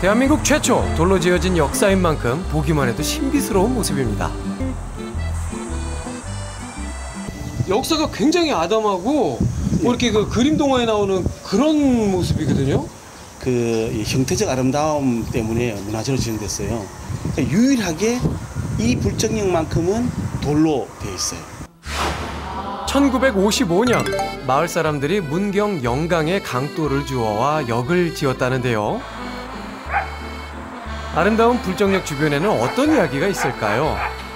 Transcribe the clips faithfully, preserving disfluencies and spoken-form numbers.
대한민국 최초 돌로 지어진 역사인 만큼 보기만 해도 신비스러운 모습입니다. 역사가 굉장히 아담하고 뭐 이렇게 그 그림 동화에 나오는 그런 모습이거든요. 그 형태적 아름다움 때문에 문화재로 지정됐어요. 그러니까 유일하게 이 불정역만큼은 돌로 되어 있어요. 천구백오십오 년 마을 사람들이 문경 영강에 강돌을 주워와 역을 지었다는데요. 아름다운 불정역 주변에는 어떤 이야기가 있을까요?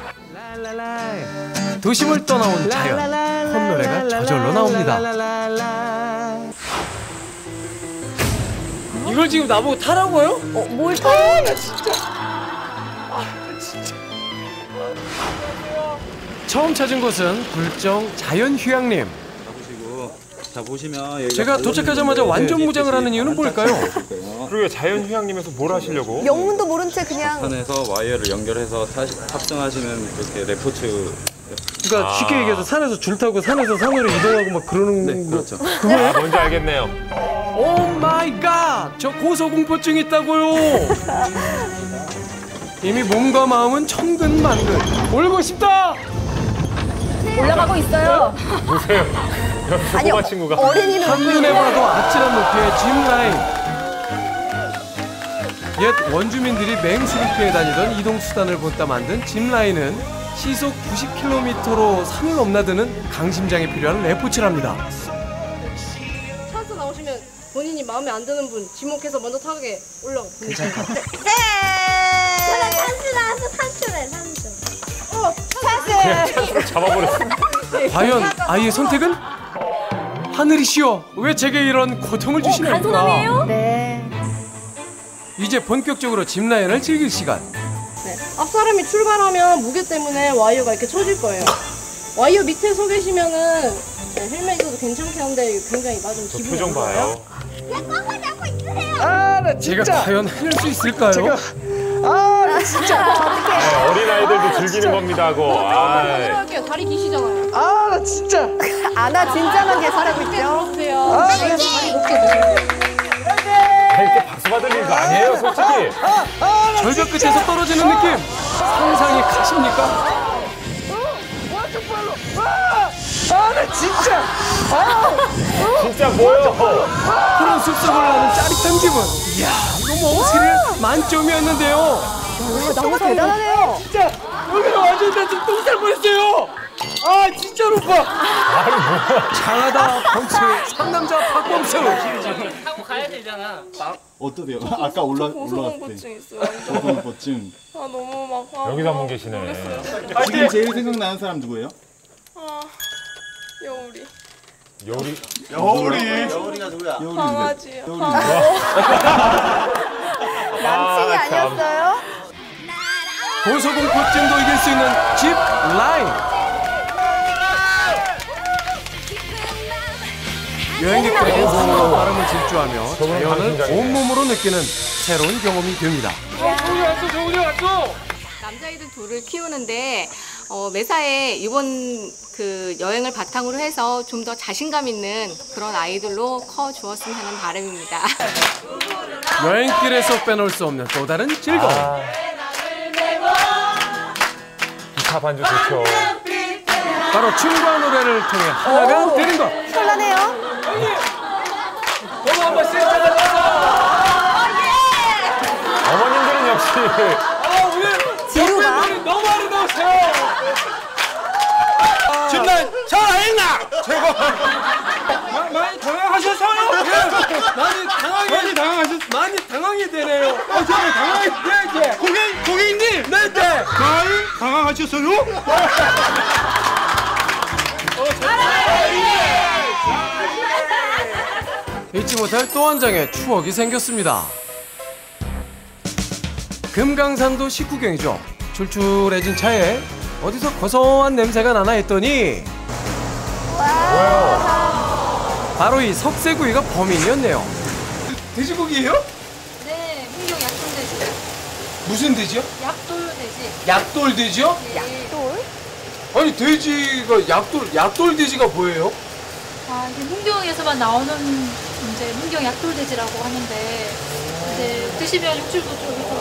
도심을 떠나온 자연, 콧노래가 저절로 나옵니다. 이걸 지금 나보고 타라고요? 어, 뭘 타요? 나 진짜. 아, 진짜. 처음 찾은 곳은 불정 자연휴양림. 자, 보시면 제가 도착하자마자 완전 무장을 하는 이유는 뭘까요? 그러게 자연휴양림에서 뭘 하시려고? 영문도 모른 채 그냥. 산에서 와이어를 연결해서 타, 탑승하시는 이렇게 레포츠. 그러니까 아. 쉽게 얘기해서 산에서 줄 타고 산에서 산으로 이동하고 막 그러는 네, 거. 그렇죠. 그거예요? 아, 뭔지 알겠네요. 오 마이 갓! 저 고소공포증 있다고요. 이미 몸과 마음은 천근만근. 올고 싶다. 올라가고 있어요. 보세요. 저 아니, 꼬마 친구가. 어린이는 한눈에 봐도 아찔한 높이의 짚라인. 옛 원주민들이 맹수를 피해 다니던 이동수단을 본따 만든 짚라인은 시속 구십 킬로미터로 산을 넘나드는 강심장이 필요한 레포츠랍니다. 찬스 나오시면 본인이 마음에 안 드는 분 지목해서 먼저 타게 올라가. 괜찮다. 네! 저는 찬스 나와서 산초래, 산초. 어, 찬스! 잡아버렸어. 과연 아이의 선택은? 하늘이시여, 왜 제게 이런 고통을 주시나이까? 단소남이에요? 네. 이제 본격적으로 짚라인을 즐길 시간. 네. 앞 사람이 출발하면 무게 때문에 와이어가 이렇게 쳐질 거예요. 와이어 밑에 서 계시면은 네, 헬멧 입어도 괜찮긴 한데 굉장히 맞으면 기분이 표정 안 봐요. 좋아요. 아, 나 제가 진짜. 과연 해낼 수 있을까요? 제가 아, 나 진짜. 네, 어린아이들도 즐기는 겁니다, 그거. 아이. 할게요. 다리 기시잖아요. 아, 나 진짜. 아나 진짜만 계속하고 이렇게 있죠. 들어오세요. 아, 다리 나 다리 높게 드세요. 아, 이렇게 박수 받을 일도 아니에요, 솔직히. 절벽 끝에서 떨어지는 느낌. 상상이 가십니까? 아, 나 진짜. 아, 진짜 뭐요? 푸른 숲속을 나는 짜릿한 기분. 이야, 이거 뭐 스릴 만점이었는데요. 오, 너무 대단하네요. 진짜 여기가 완전 나 지금 똥살 뻔했어요. 아, 진짜로 봐. 장하다 범수, 상남자 박범수. 타고 가야 되잖아. 어떠세요? 아까 올라 올라갔을 때. 고소공포증 있어요. 고소공포증. 아 너무 막. 아, 여기도 한 분 계시네. 지금 제일 생각나는 사람 누구예요? 아 여울이. 여우리. 여울이. 여울이가 누구야? 여울이. 강아지요. 여울이. 남친이 아, 참. 아니었어요? 고소공포증도 이길 수 있는 짚 라인. 여행객들에게 새로운 바람을 질주하며 자연을 온몸으로 느끼는 새로운 경험이 됩니다. 저기 왔어, 저기 왔어. 남자아이들 둘을 키우는데 어, 매사에 이번 그 여행을 바탕으로 해서 좀 더 자신감 있는 그런 아이들로 커 주었으면 하는 바람입니다. 여행길에서 빼놓을 수 없는 또 다른 즐거움. 아. 기타 반주 좋죠. 바로 춤과 노래를 통해 하나가 되는 것. 설레네요. 너무 한번 센터가 어머님들은 역시. 아, 오늘 지루가. 너무 아름다우세요. 짚라인 잘했나? 최고. 많이 당황하셨어요? 많이 당황이 많이 당황하셨 많이 당황이 되네요. 어, 저는 당황이 네, 고객 고객님, 네, 네. 많이 당황하셨어요? 잊지 못할 또 한 장의 추억이 생겼습니다. 금강산도 식후경이죠. 출출해진 차에 어디서 고소한 냄새가 나나 했더니 뭐예요? 바로 이 석쇠구이가 범인이었네요. 돼지고기예요? 네, 문경 약돌돼지. 무슨 돼지요? 약돌돼지. 약돌 돼지요? 약돌? 아니 돼지가 약돌 약돌 돼지가 뭐예요? 아, 이게 문경에서만 나오는 이제 문경 약돌돼지라고 하는데 이제 십이월 육칠도 좀